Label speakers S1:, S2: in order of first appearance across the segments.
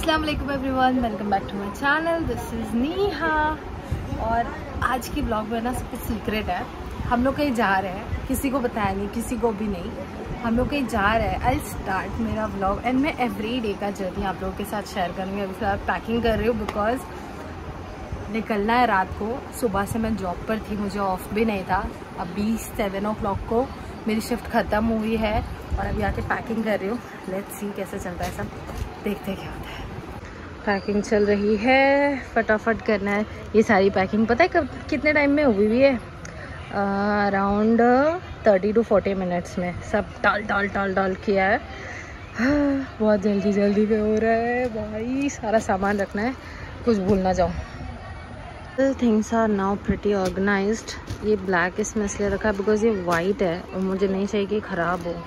S1: अस्सलाम वालेकुम everyone, welcome back to my channel. This is Neha. और आज की ब्लॉग में ना सब कुछ सीक्रेट है। हम लोग कहीं जा रहे हैं, किसी को बताया नहीं, किसी को भी नहीं। हम लोग कहीं जा रहे हैं। आई स्टार्ट मेरा ब्लॉग एंड मैं एवरी डे का जर्नी आप लोगों के साथ शेयर करूँगी। अभी फिलहाल पैकिंग कर रही हूँ बिकॉज निकलना है रात को। सुबह से मैं जॉब पर थी, मुझे ऑफ भी नहीं था। अभी 7 o'clock को मेरी शिफ्ट ख़त्म हुई है और अभी आके पैकिंग कर रही हूँ। लेट्स सी कैसे चलता है सब, देखते क्या होता है। पैकिंग चल रही है, फटाफट करना है ये सारी पैकिंग। पता है कब कितने टाइम में हुई है? अराउंड 30 to 40 मिनट्स में सब टाल किया है। बहुत जल्दी में हो रहा है भाई। सारा सामान रखना है, कुछ भूल ना जाऊँ। Things are now pretty organised. ये ब्लैक इसमें इसलिए रखा है बिकॉज ये वाइट है और मुझे नहीं चाहिए कि ख़राब हो।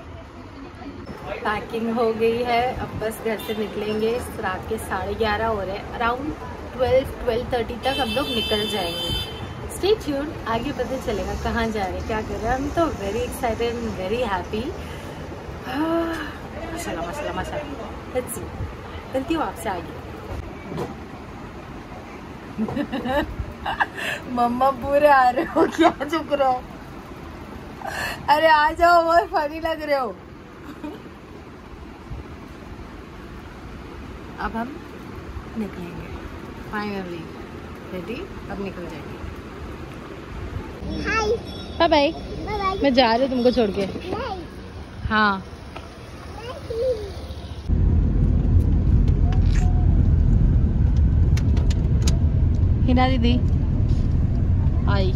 S1: पैकिंग हो गई है, अब बस घर से निकलेंगे। रात के 11:30 हो रहे हैं। अराउंड 12-12:30 तक हम लोग निकल जाएंगे। स्टे ट्यून्ड, आगे पता चलेगा कहाँ जा रहे हैं, क्या कर रहे हैं। हम तो very excited and very happy. माशाल्लाह। लेट्स सी, चलती हूँ आपसे आगे। मम्मा पूरे आ रहे हो क्या? चुप रहो। अरे आ जाओ, बहुत फनी लग रहे हो। अब हम निकलेंगे फाइनली। रेडी? अब निकल जाएंगे। Bye bye. मैं जा रही हूँ तुमको छोड़ के। हाँ हिना दीदी आई।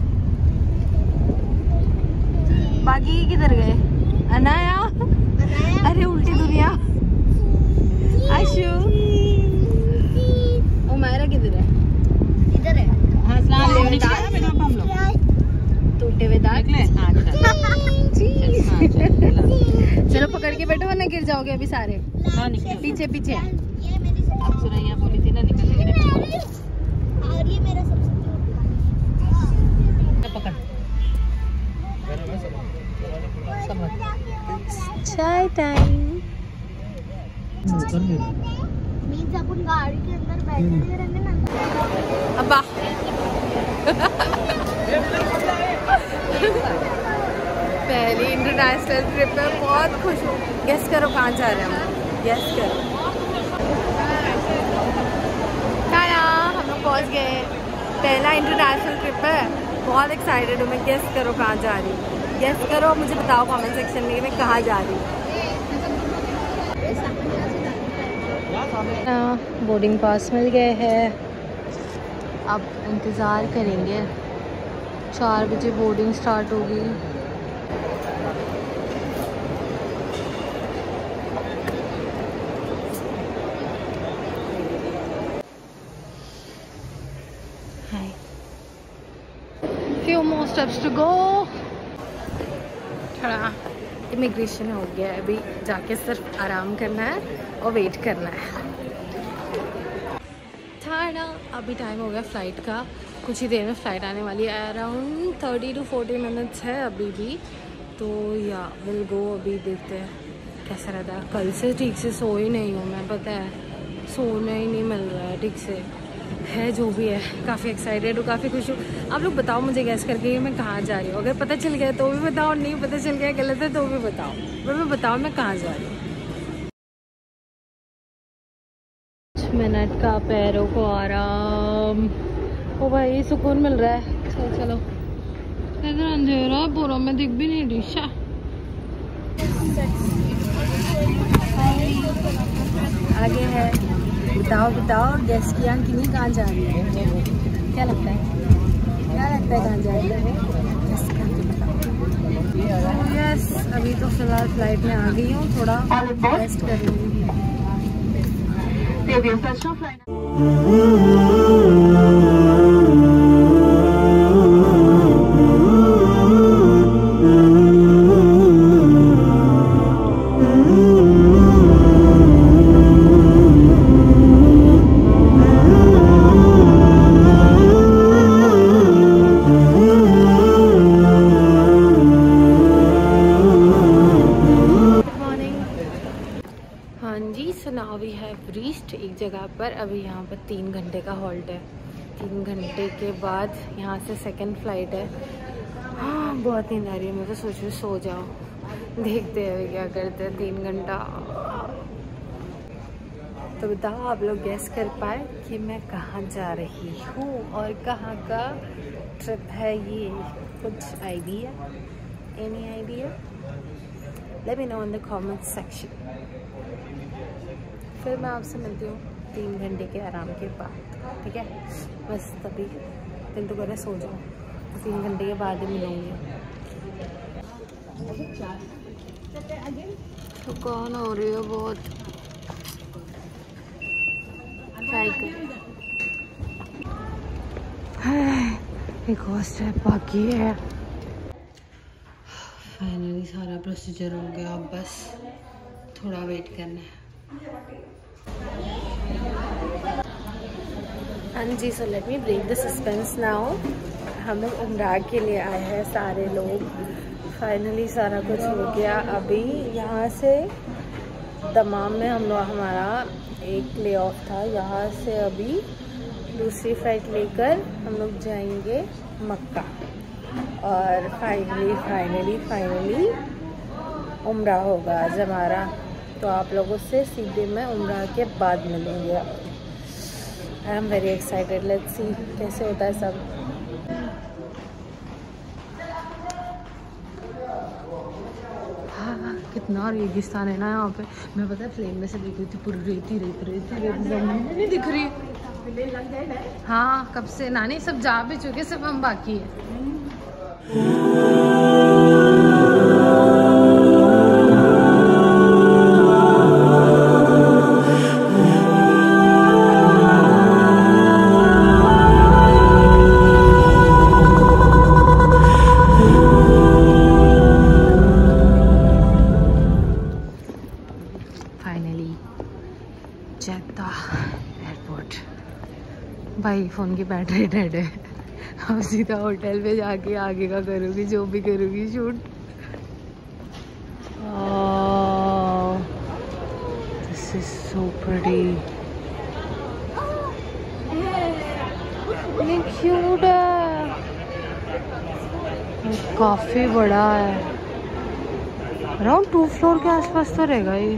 S1: बाकी किधर गए? अनाया? अरे उल्टी दुनिया। आशु उमायरा किधर है? इधर है। हाँ हम लोग टूटे हुए दांत। चलो पकड़ के बैठो वरना गिर जाओगे अभी सारे। पीछे पीछे। अब सुरैया बोली थी ना निकलने के लिए। और ये मेरा सबसे पकड़। चाय टाइम। मीन्स अपन गाड़ी के अंदर बैठे रहेंगे ना। अब्बा पहली इंटरनेशनल ट्रिप पे बहुत खुश हूँ। गेस करो कहाँ जा रहे हैं हम? गेस करो। हम लोग पहुँच गए। पहला इंटरनेशनल ट्रिप है, बहुत एक्साइटेड हूँ मैं। गेस करो कहाँ जा रही हूँ? गेस करो, मुझे बताओ कमेंट सेक्शन में मैं कहाँ जा रही हूँ। बोर्डिंग पास मिल गए हैं। अब इंतज़ार करेंगे, 4 बजे बोर्डिंग स्टार्ट होगी। Few more steps to go. थोड़ा इमिग्रेशन हो गया है, अभी जाके सिर्फ आराम करना है और वेट करना है। थाना अभी टाइम हो गया फ़्लाइट का, कुछ ही देर में फ़्लाइट आने वाली है। अराउंड 30 to 40 मिनट्स है अभी भी। तो या विल गो। अभी देखते हैं कैसा रहता है। कल से ठीक से सो ही नहीं हूँ मैं, पता है, सोना ही नहीं मिल रहा है ठीक से। है जो भी है, काफ़ी एक्साइटेड हूँ, काफ़ी खुश हूँ। आप लोग बताओ मुझे गैस करके मैं कहाँ जा रही हूँ। अगर पता चल गया तो भी बताओ, नहीं पता चल गया गलत है तो भी बताओ। मैं बताओ मैं कहाँ जा रही हूँ। मिनट का पैरों को आराम। ओ भाई सुकून मिल रहा है। चलो चलो। इधर अंधेरा है पूरा, मैं दिख भी नहीं रही। आगे है, बताओ गैस किया कि नहीं कहाँ जा रही है? क्या लगता है कहाँ जा रही है? यस, अभी तो फिलहाल फ्लाइट में आ गई हूँ, थोड़ा रेस्ट कर लूँगी। हाँ जी, so now we have reached एक जगह पर। अभी यहाँ पर 3 घंटे का हॉल्ट है। 3 घंटे के बाद यहाँ से सेकंड फ्लाइट है। हाँ बहुत नींद आ रही है, मैं तो सोच रही हूँ सो जाओ। देखते हैं क्या करते हैं 3 घंटा। तो बताओ आप लोग गैस कर पाए कि मैं कहाँ जा रही हूँ और कहाँ का ट्रिप है ये? कुछ idea? Any idea? Let me know in the comment section. फिर मैं आपसे मिलती हूँ 3 घंटे के आराम के बाद, ठीक है? बस तभी दिल तो करे सो जाओ, 3 घंटे के बाद ही मिलूँगी। तो कौन हो रही है बहुत? एक और स्टेप बाकी है। फाइनली सारा प्रोसीजर हो गया, अब बस थोड़ा वेट करना है। हाँ जी, so let me break the suspense now. हम लोग उम्रा के लिए आए हैं सारे लोग। फाइनली सारा कुछ हो गया। अभी यहाँ से दमाम में हमारा एक ले ऑफ था। यहाँ से अभी दूसरी फ्लाइट लेकर हम लोग जाएंगे मक्का। और फाइनली उम्रा होगा आज हमारा। तो आप लोगों से सीधे मैं उम्रा के बाद मिलूँगी। I am very excited, let's see कैसे होता है सब। हाँ कितना रेगिस्तान है ना यहाँ पे। मैं पता है प्लेन में से देख रही थी, पूरी रेती जमीन नहीं दिख रही। हाँ कब से नानी सब जा भी चुके, सिर्फ हम बाकी है। भाई फ़ोन की बैटरी डेड है। अब सीधा होटल पे जाके आगे का करूँगी, जो भी करूँगी shoot. This is so pretty, cute है, काफ़ी बड़ा है। अराउंड 2 फ्लोर के आसपास तो रहेगा ये।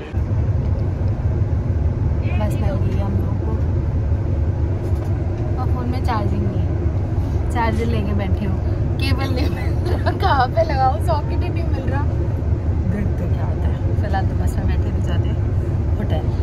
S1: बस लगी हम लोग को। और फ़ोन में चार्जिंग नहीं है, चार्जर लेके बैठे हो, केबल नहीं मिल रहा, कहाँ पे लगाओ, सॉकेट ही नहीं मिल रहा। देखते क्या होता है। फिलहाल तो बस में बैठे भी जाते होटल।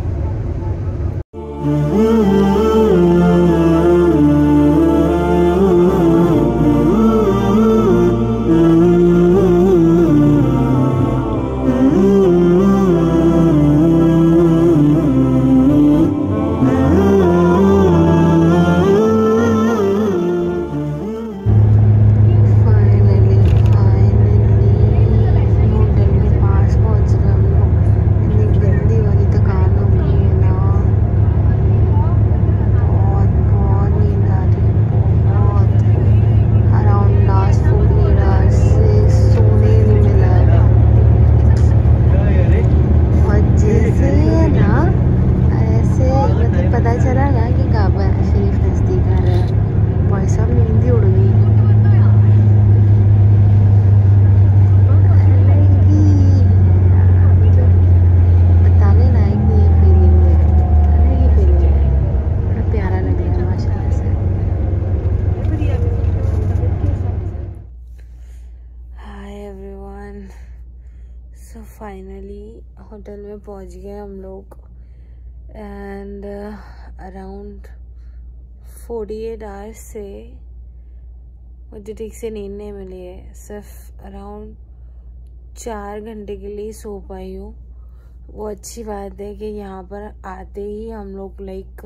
S1: सो फाइनली होटल में पहुंच गए हम लोग। एंड अराउंड 48 आवर्स से मुझे ठीक से नींद नहीं मिली है। सिर्फ अराउंड 4 घंटे के लिए सो पाई हूँ। वो अच्छी बात है कि यहाँ पर आते ही हम लोग लाइक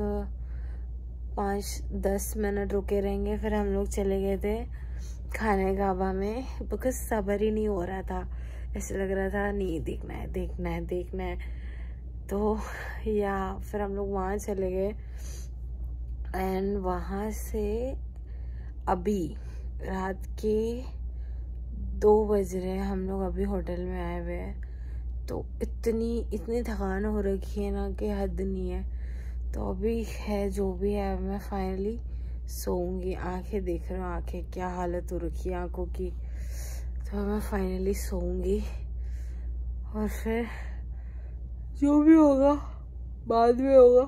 S1: 5-10 मिनट रुके रहेंगे। फिर हम लोग चले गए थे खाने काबा में, बिकॉज सब्र ही नहीं हो रहा था। ऐसे लग रहा था नहीं देखना है। तो या फिर हम लोग वहाँ चले गए। एंड वहाँ से अभी रात के 2 बज रहे हैं, हम लोग अभी होटल में आए हुए हैं।
S2: तो इतनी थकान हो रखी है ना कि हद नहीं है। तो अभी है जो भी है, मैं फाइनली सोऊंगी। आंखें देख रहे हो, आंखें क्या हालत हो रखी है आंखों की। तो मैं फाइनली सोऊंगी और फिर जो भी होगा बाद में होगा।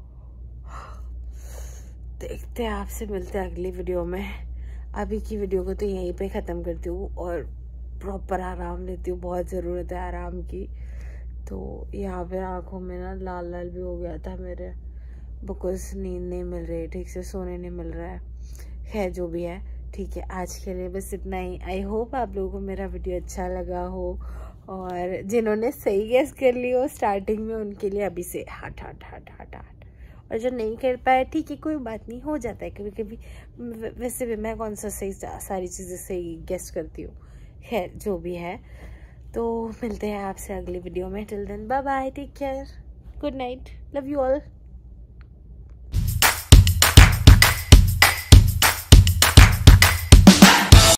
S2: देखते हैं, आपसे मिलते हैं अगली वीडियो में। अभी की वीडियो को तो यहीं पे ख़त्म करती हूँ और प्रॉपर आराम लेती हूँ। बहुत ज़रूरत है आराम की। तो यहाँ पे आँखों में ना लाल लाल भी हो गया था मेरे, बिकॉज नींद नहीं मिल रही, ठीक से सोने नहीं मिल रहा है। खैर जो भी है ठीक है, आज के लिए बस इतना ही। आई होप आप लोगों को मेरा वीडियो अच्छा लगा हो, और जिन्होंने सही गेस कर ली हो स्टार्टिंग में उनके लिए अभी से हट हट हट हट हट, और जो नहीं कर पाए ठीक है, कोई बात नहीं, हो जाता है कभी कभी। वैसे भी मैं कौन सा सही सारी चीज़ें सही गेस करती हूँ। खैर जो भी है, तो मिलते हैं आपसे अगली वीडियो में। Till then bye bye, take care, good night, love you all.